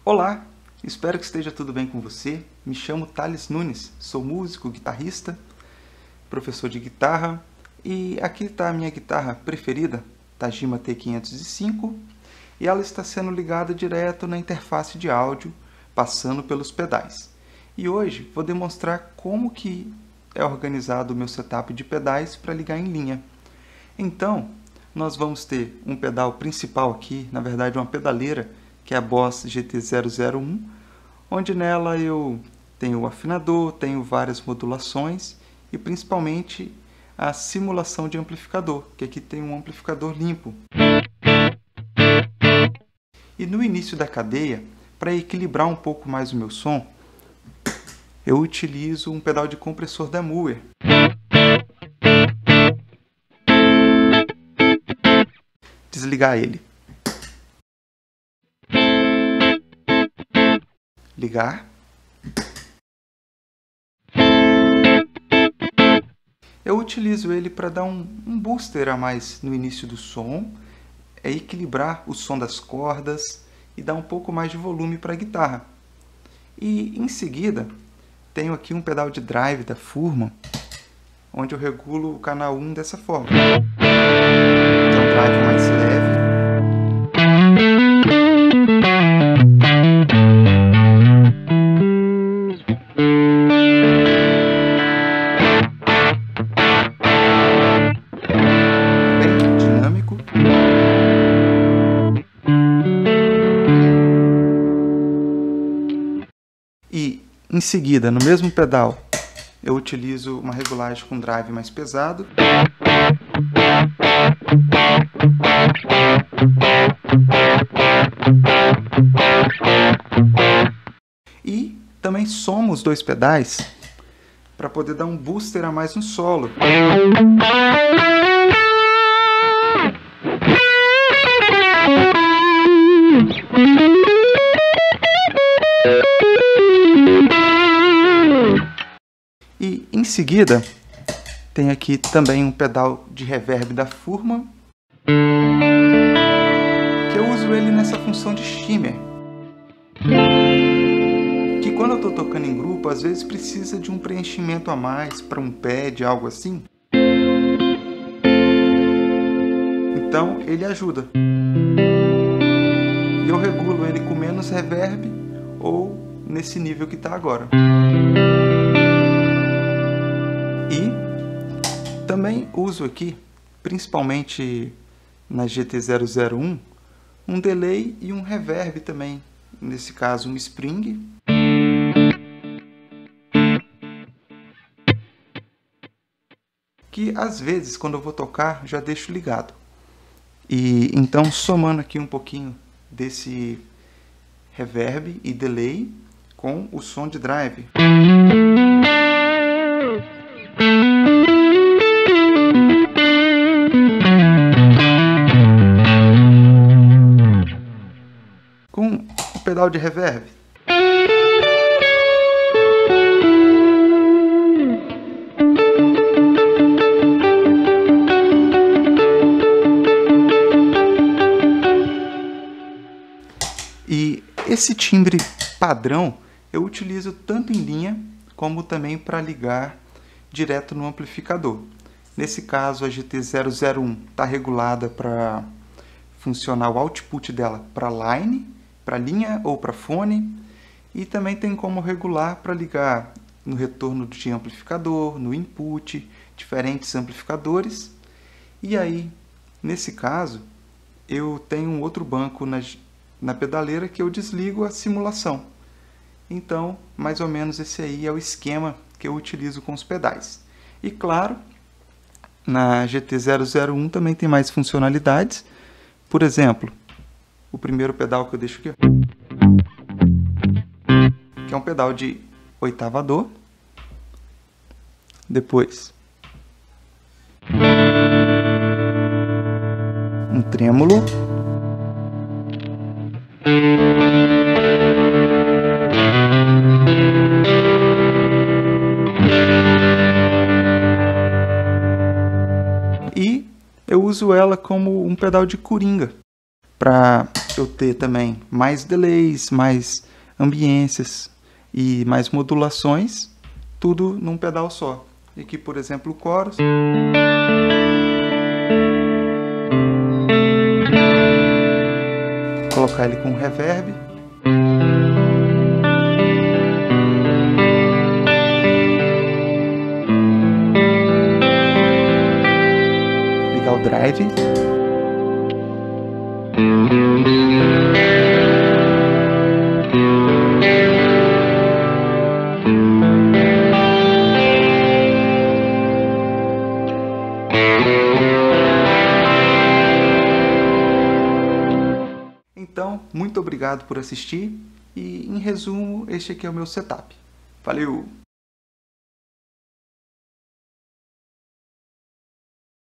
Olá, espero que esteja tudo bem com você. Me chamo Thales Nunes, sou músico, guitarrista, professor de guitarra e aqui está a minha guitarra preferida, Tajima T505, e ela está sendo ligada direto na interface de áudio, passando pelos pedais. E hoje vou demonstrar como que é organizado o meu setup de pedais para ligar em linha. Então, nós vamos ter um pedal principal aqui, na verdade uma pedaleira, que é a Boss GT001, onde nela eu tenho o afinador, tenho várias modulações e principalmente a simulação de amplificador, que aqui tem um amplificador limpo. E no início da cadeia, para equilibrar um pouco mais o meu som, eu utilizo um pedal de compressor da Moore. Desligar ele. Ligar. Eu utilizo ele para dar um booster a mais no início do som, equilibrar o som das cordas e dar um pouco mais de volume para a guitarra. E em seguida, tenho aqui um pedal de drive da Furman, onde eu regulo o canal 1 dessa forma. É um drive mais leve. Bem dinâmico. E em seguida, no mesmo pedal, eu utilizo uma regulagem com drive mais pesado. E também somo os dois pedais para poder dar um booster a mais no solo. E em seguida, tem aqui também um pedal de reverb da Furman, que eu uso ele nessa função de shimmer, que quando eu estou tocando em grupo, às vezes precisa de um preenchimento a mais para um pad, algo assim. Então ele ajuda. E eu regulo ele com menos reverb ou nesse nível que está agora. E também uso aqui, principalmente na GT001, um delay e um reverb também. Nesse caso, um spring. Que às vezes, quando eu vou tocar, já deixo ligado. E então, somando aqui um pouquinho desse reverb e delay com o som de drive. Com o pedal de reverb. E esse timbre padrão eu utilizo tanto em linha como também para ligar direto no amplificador. Nesse caso a GT001 está regulada para funcionar o output dela para line, para linha ou para fone, e também tem como regular para ligar no retorno de amplificador, no input, diferentes amplificadores. E aí, nesse caso, eu tenho um outro banco na pedaleira que eu desligo a simulação. Então, mais ou menos esse aí é o esquema que eu utilizo com os pedais. E claro, na GT001 também tem mais funcionalidades. Por exemplo, o primeiro pedal que eu deixo aqui, que é um pedal de oitavador. Depois, um trêmulo. E eu uso ela como um pedal de coringa. para eu ter também mais delays, mais ambiências e mais modulações, tudo num pedal só. E aqui, por exemplo, o chorus. Vou colocar ele com reverb. Ligar o drive. Então, muito obrigado por assistir e, em resumo, este aqui é o meu setup. Valeu!